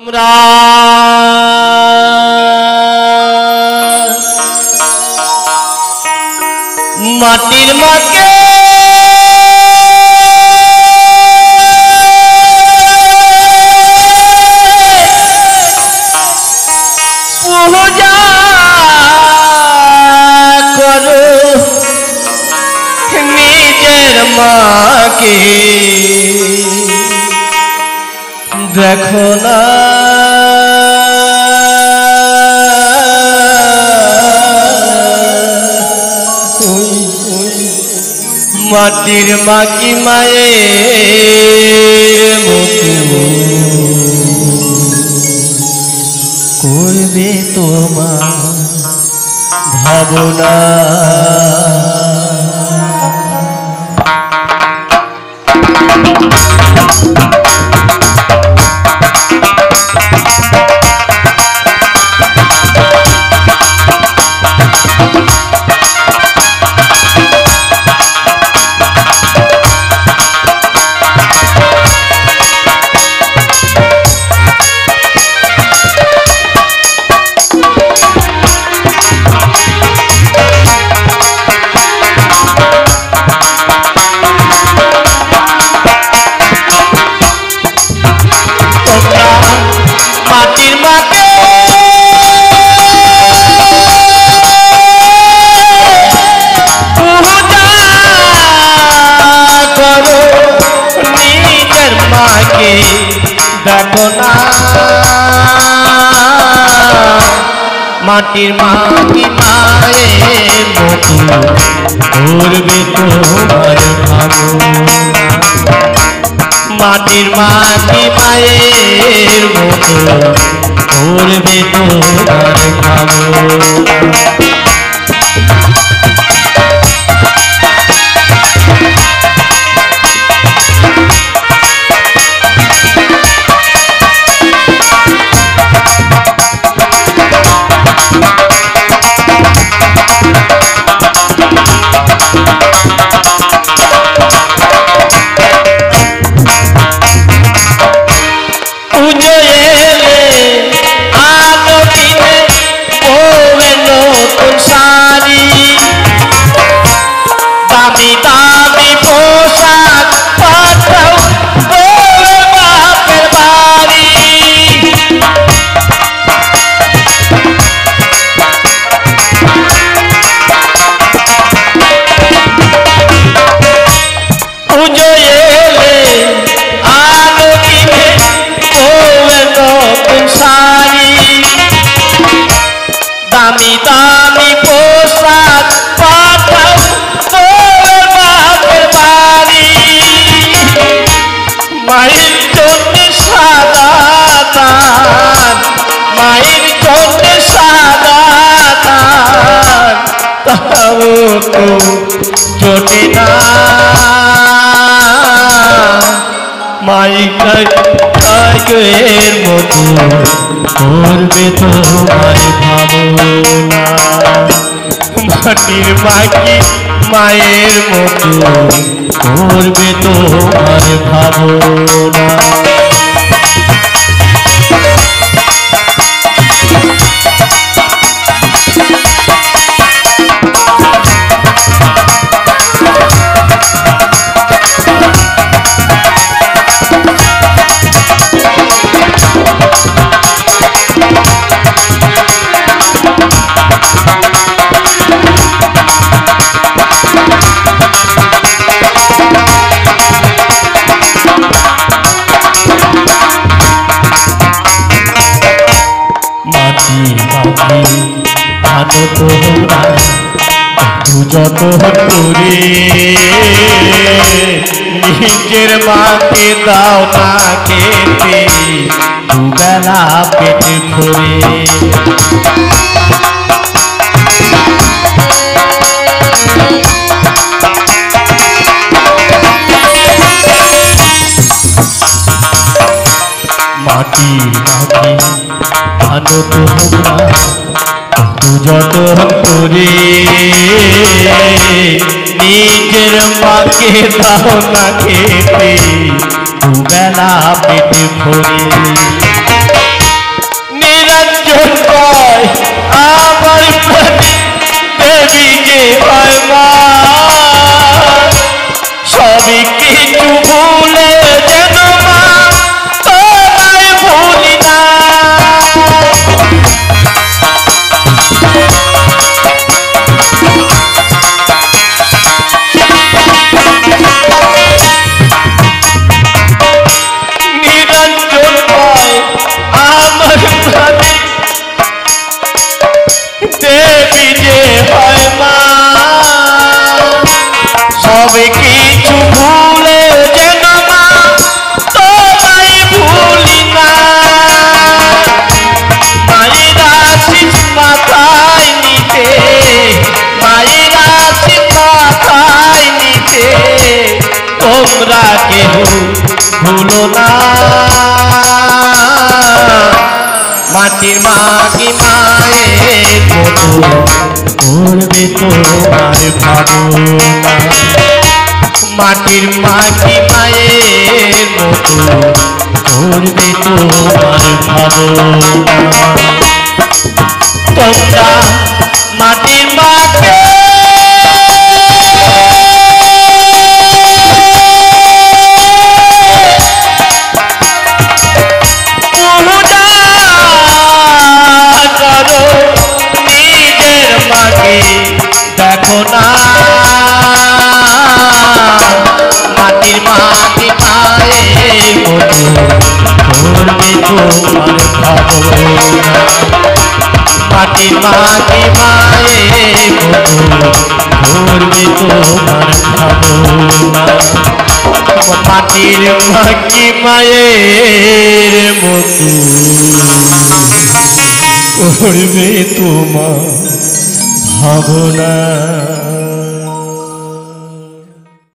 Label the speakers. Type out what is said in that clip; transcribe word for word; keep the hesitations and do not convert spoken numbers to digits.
Speaker 1: তোমরা মাটির মাকে পূজা করো নিজের মাকে দেখো না মাটির মাকি মায়ের মতো করবে তোমার ভাবনা দেখো না মাটির মাটি মায়ের মতো করবে তোমার ভাবনা মাটির মাটি মায়ের মতো করবে তোমার ভাবনা দামি দামি পোশাক পাঠাও তোর বাপের বাড়ি মায়ের জন্য সাদা দান মায়ের জন্য সাদা দান তাও তো জোটে না মায়ের মতো করবে তোমার ভাবনা মাটির মাকি মায়ের মতো করবে তোমার ভাবনা ভালো তোমরা যত করে নিজের মাকে দাও না খেতে দুবেলা পেটে ভরে মাটি মাটি ভালো তোমরা যত করে নিজের মাকে দাও না খেতে দুবেলা পেটে ভরে আমার প্রাণী দেবী যে হয় মা সবই কিছু ভুলে যেন মা তোমায় ভুলি না নিরঞ্জন হয় আমার প্রাণী দেবী যে হয় মা সবে কিছু ভুলে যেন মা তোমায় ভুলি না মায়েরা শীত মাথায় নিতে মায়েরা শীত মাথায় নিতে তোমরা কেউ ভুলো না মাটির মাটি মায়ের মতো করবে তোমার ভাবনা মাটির মাটি মায়ের মতো করবে তোমার ভাবনা তোমরা মাটির মাকে দেখো না মাটির মাটি পায়ের মতো করবে তোমার ভাবনা মাটির মাটি মায়ের মতো করবে তোমার ভাবনা মাটির মাটি মায়ের মতো করবে তোমার ভাবনা।